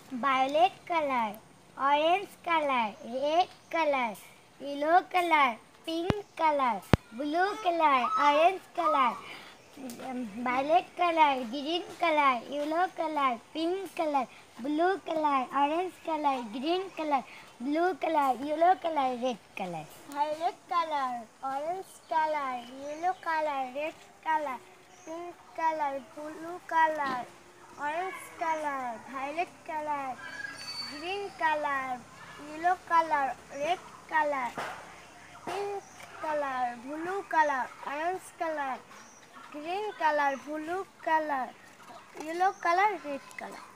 violet color, orange color, red color, yellow color, pink color, blue color, orange color, violet color, green color, yellow color, pink color, blue color, orange color, green color, blue color, yellow color, red color. Violet color, orange color, yellow color, red color, pink color, blue color, orange color, violet color, green color, yellow color, red color, pink color, blue color, orange color, green color, blue color, yellow color, red color.